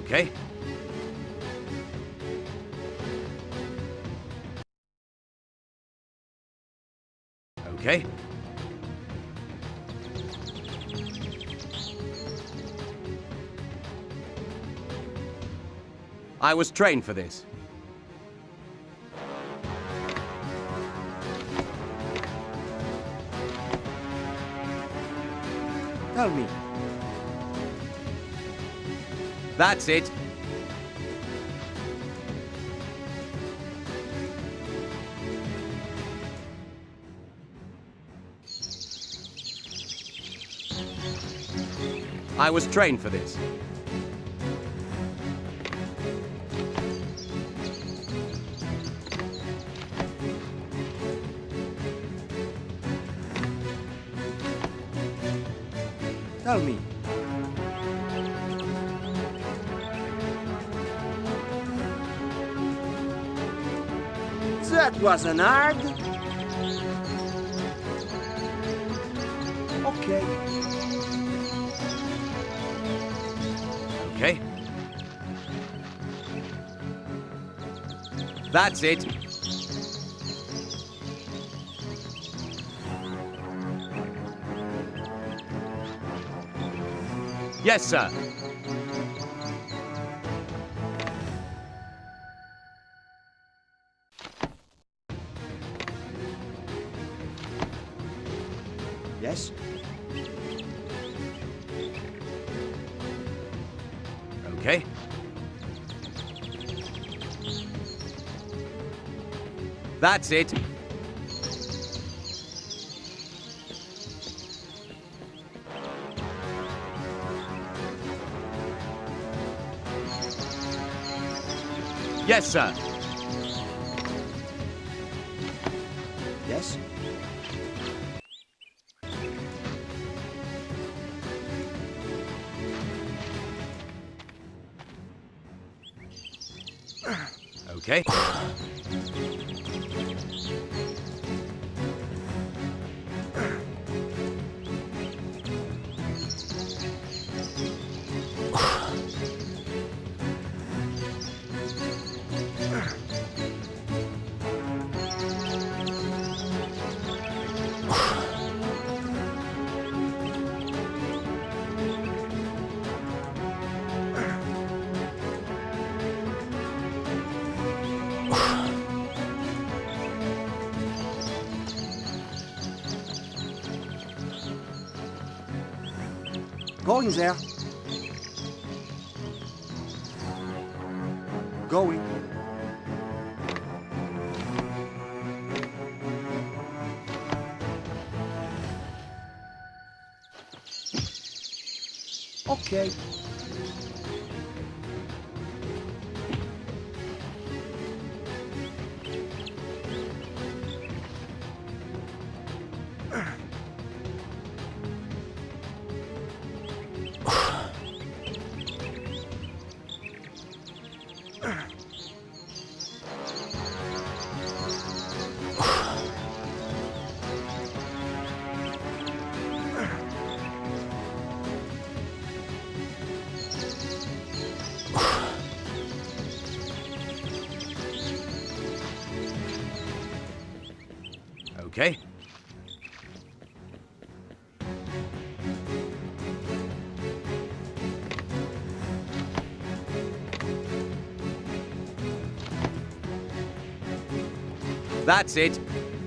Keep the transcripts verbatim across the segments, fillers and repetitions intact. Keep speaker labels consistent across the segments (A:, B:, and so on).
A: Okay. Okay. I was trained for this.
B: Tell me.
A: That's it. I was trained for this.
B: Tell me. That wasn't hard. Okay.
A: Okay. That's it. Yes, sir.
B: Yes?
A: Okay. That's it. Yes, sir.
B: Yes?
A: Okay.
B: Going there. Going. Okay.
A: Okay. That's it.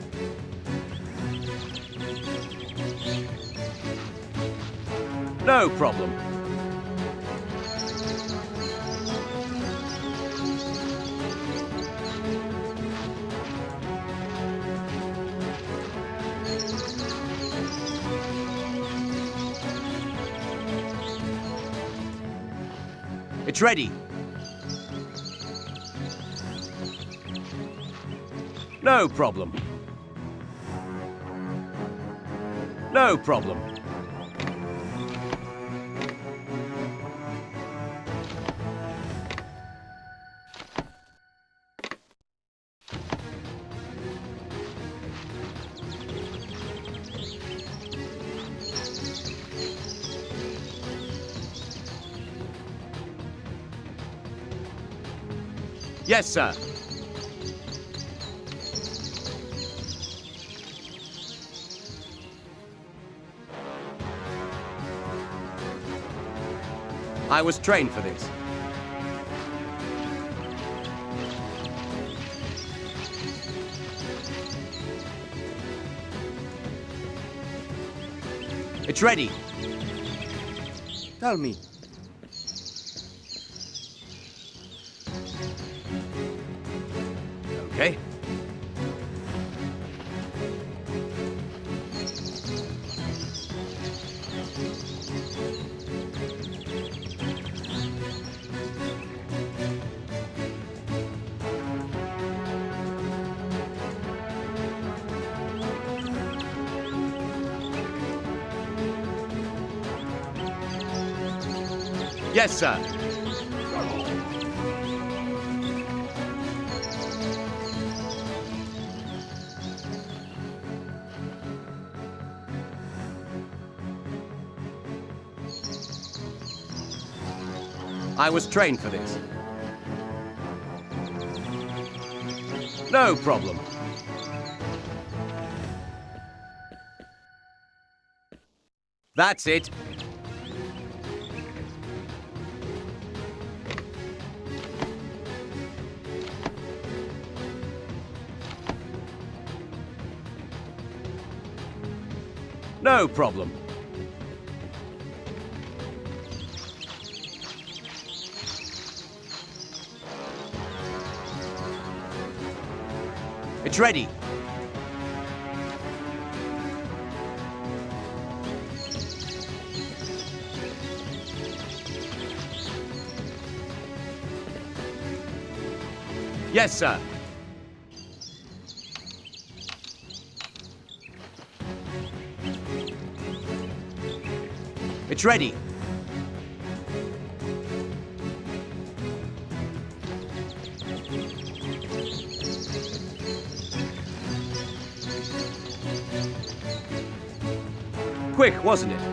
A: No problem. It's ready. No problem. No problem. Yes, sir. I was trained for this. It's ready.
B: Tell me.
A: Okay. Yes, sir. I was trained for this. No problem. That's it. No problem. It's ready. Yes, sir. It's ready. Quick, wasn't it?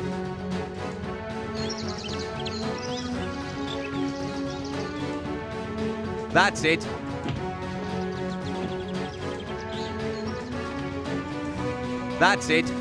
A: That's it. That's it.